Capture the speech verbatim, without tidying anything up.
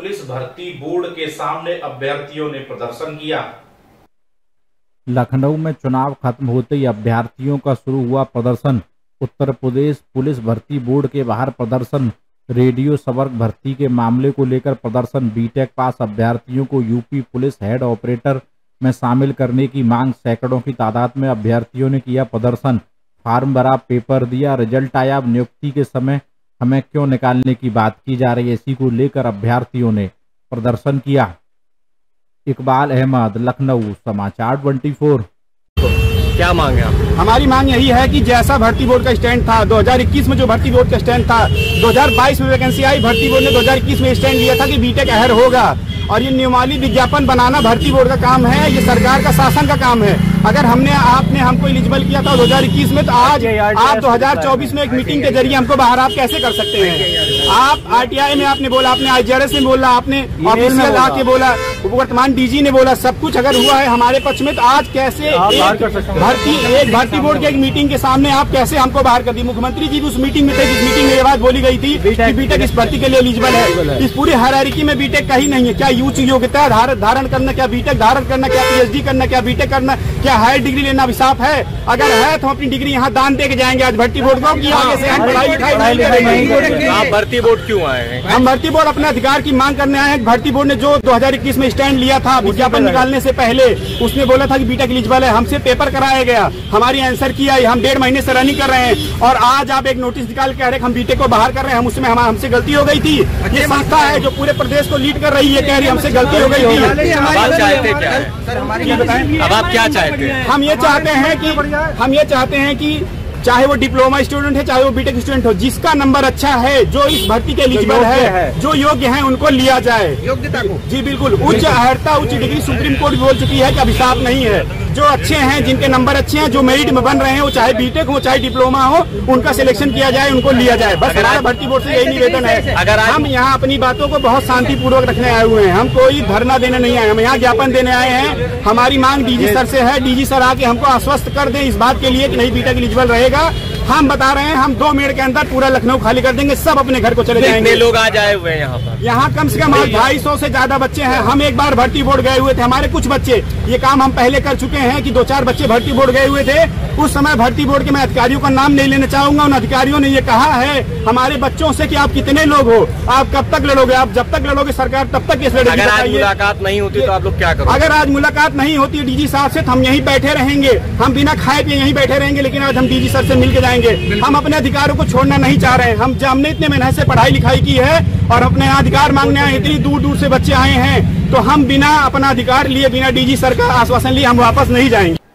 Police भर्ती board के सामने अभ्यर्थियों ने प्रदर्शन किया। लखनऊ में चुनाव खत्म होते ही अभ्यर्थियों का शुरू हुआ प्रदर्शन। उत्तर प्रदेश पुलिस भर्ती बोर्ड के बाहर प्रदर्शन। रेडियो सवर्ग भर्ती के मामले को लेकर प्रदर्शन। बीटेक पास अभ्यर्थियों को यूपी पुलिस हेड ऑपरेटर में शामिल करने की मांग। सैकड़ों की तादाद में अभ्यर्थियों ने किया प्रदर्शन। फार्म भरा, पेपर दिया, रिजल्ट आया, अब नियुक्ति के समय हमें क्यों निकालने की बात की जा रही है, इसी को लेकर अभ्यर्थियों ने प्रदर्शन किया। इकबाल अहमद, लखनऊ, समाचार चौबीस। क्या मांग है आप? हमारी मांग यही है कि जैसा भर्ती बोर्ड का स्टैंड था दो हज़ार इक्कीस में, जो भर्ती बोर्ड का स्टैंड था दो हज़ार बाईस में वैकेंसी आई, भर्ती बोर्ड ने दो हज़ार इक्कीस में स्टैंड लिया था कि बीटेक अहर होगा। और ये नियमावली विज्ञापन बनाना भर्ती बोर्ड का काम है, ये सरकार का शासन का काम है। अगर हमने आपने हमको एलिजिबल किया था दो हज़ार इक्कीस में, तो आज आप दो हज़ार चौबीस में एक मीटिंग के जरिए हमको बाहर आप कैसे कर सकते हैं? आप आरटीआई में आपने बोला, आपने आईजीआरएस में बोला, आपने ऑफिशियल आके बोला, वर्तमान डीजी ने बोला, सब कुछ अगर हुआ है हमारे पक्ष में, तो आज कैसे भर्ती एक भर्ती बोर्ड की एक मीटिंग के सामने आप कैसे हमको बाहर कर दी? मुख्यमंत्री जी उस मीटिंग में थे जिस मीटिंग में ये बात बोली गई थी कि बीटेक इस भर्ती के लिए एलिजिबल है। इस पूरी हायरार्की में बीटेक का ही नहीं है। क्या उच्च योग्यता धारण करना, क्या बीटेक धारण करना, क्या पीएचडी करना, क्या बीटेक करना, क्या हायर डिग्री लेना अभिशाप है? अगर है तो हम अपनी डिग्री यहाँ दान दे के जाएंगे आज भर्ती बोर्ड को कि आगे से हम पढ़ाई लिखाई नहीं करेंगे। आप भर्ती बोर्ड क्यों आए हैं? हम भर्ती बोर्ड अपने अधिकार की मांग करने आए हैं। भर्ती बोर्ड ने जो दो हज़ार इक्कीस में स्टैंड लिया था विज्ञापन निकालने से पहले, उसने बोला था कि बीटेक एलिजिबल है। हमसे पेपर कराया गया, हमारी आंसर किया, हम डेढ़ महीने से रनिंग कर रहे हैं और आज आप एक नोटिस निकाल के कह रहे हम बीटेक को बाहर कर रहे हैं। हम उसमें हमसे गलती हो गई थी। ये संस्था है जो पूरे प्रदेश को लीड कर रही है, कह रही हमसे गलती हो गई थी। अब आप चाहते क्या है? अब आप क्या चाहते हैं? हम ये चाहते हैं कि हम ये चाहते हैं कि चाहे वो डिप्लोमा स्टूडेंट है, चाहे वो बीटेक स्टूडेंट हो, जिसका नंबर अच्छा है, जो इस भर्ती के एलिजिबल है, है, जो योग्य है, उनको लिया जाए। योग्यता को जी बिल्कुल। उच्च अहर्ता, उच्च डिग्री सुप्रीम कोर्ट बोल चुकी है कि अभिशाप नहीं है। जो अच्छे हैं, जिनके नंबर अच्छे हैं, जो मेरिट में बन रहे हैं, वो चाहे बीटेक हो चाहे डिप्लोमा हो, उनका सिलेक्शन किया जाए, उनको लिया जाए। बस हमारा भर्ती बोर्ड से यही निवेदन है। अगर हम यहाँ अपनी बातों को बहुत शांतिपूर्वक रखने आए हुए हैं, हम कोई धरना देने नहीं आए, हम यहाँ ज्ञापन देने आए हैं। हमारी मांग डीजी सर से है, डीजी सर आके हमको आश्वस्त कर दें इस बात के लिए कि नहीं बीटेक एलिजिबल रहेगा। हम बता रहे हैं हम दो मिनट के अंदर पूरा लखनऊ खाली कर देंगे, सब अपने घर को चले जाएंगे। कितने लोग आज आए हुए हैं यहाँ पर? यहाँ कम से कम आज ढाई सौ से ज्यादा बच्चे हैं। हम एक बार भर्ती बोर्ड गए हुए थे, हमारे कुछ बच्चे, ये काम हम पहले कर चुके हैं कि दो चार बच्चे भर्ती बोर्ड गए हुए थे। उस समय भर्ती बोर्ड के मैं अधिकारियों का नाम नहीं लेना चाहूंगा, उन अधिकारियों ने ये कहा है हमारे बच्चों से कि आप कितने लोग हो, आप कब तक लड़ोगे, आप जब तक लड़ोगे सरकार तब तक इस लड़ेगी। अगर आज मुलाकात नहीं होती तो आप लोग क्या करोगे? अगर आज मुलाकात नहीं होती डीजी साहब से, तो हम यहीं बैठे रहेंगे, हम बिना खाए पिए यहीं बैठे रहेंगे। लेकिन आज हम डीजी सर से मिल के जाएंगे। हम अपने अधिकारों को छोड़ना नहीं चाह रहे हैं। हम हमने इतने मेहनत से पढ़ाई लिखाई की है और अपने अधिकार मांगने आए, इतनी दूर दूर से बच्चे आए हैं, तो हम बिना अपना अधिकार लिए, बिना डीजी सर का आश्वासन लिए हम वापस नहीं जाएंगे।